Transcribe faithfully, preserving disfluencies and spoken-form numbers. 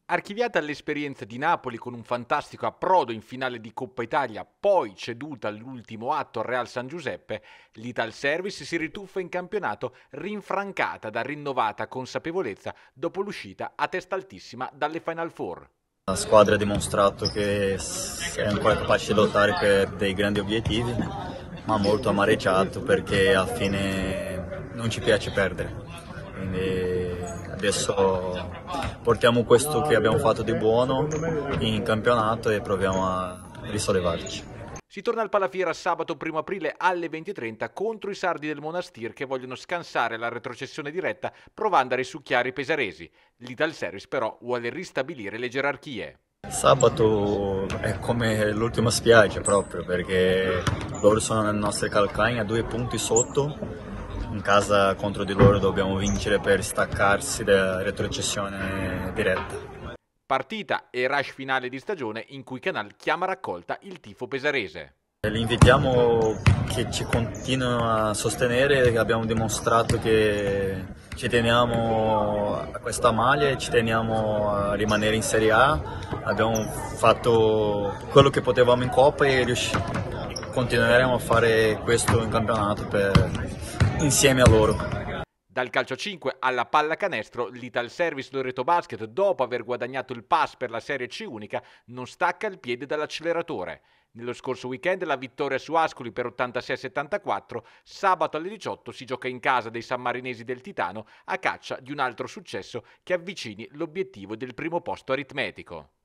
Archiviata l'esperienza di Napoli con un fantastico approdo in finale di Coppa Italia, poi ceduta all'ultimo atto al Real San Giuseppe, l'Italservice si rituffa in campionato rinfrancata da rinnovata consapevolezza dopo l'uscita a testa altissima dalle Final Four. La squadra ha dimostrato che è ancora capace di lottare per dei grandi obiettivi, ma molto amareggiato perché alla fine non ci piace perdere. Quindi adesso portiamo questo che abbiamo fatto di buono in campionato e proviamo a risollevarci. Si torna al Palafiera sabato primo aprile alle venti e trenta contro i sardi del Monastir che vogliono scansare la retrocessione diretta provando a risucchiare i pesaresi. L'Italservice però vuole ristabilire le gerarchie. Sabato è come l'ultima spiaggia proprio perché loro sono nelle nostre calcagna, due punti sotto. In casa contro di loro dobbiamo vincere per staccarsi dalla retrocessione diretta. Partita e rush finale di stagione in cui Canal chiama a raccolta il tifo pesarese. Li invitiamo che ci continuino a sostenere, abbiamo dimostrato che ci teniamo a questa maglia e ci teniamo a rimanere in Serie A, abbiamo fatto quello che potevamo in Coppa e riusci- continueremo a fare questo in campionato per, insieme a loro. Dal calcio cinque alla pallacanestro, l'Italservice Loreto Basket, dopo aver guadagnato il pass per la Serie C unica, non stacca il piede dall'acceleratore. Nello scorso weekend la vittoria su Ascoli per ottantasei a settantaquattro, sabato alle diciotto si gioca in casa dei sammarinesi del Titano a caccia di un altro successo che avvicini l'obiettivo del primo posto aritmetico.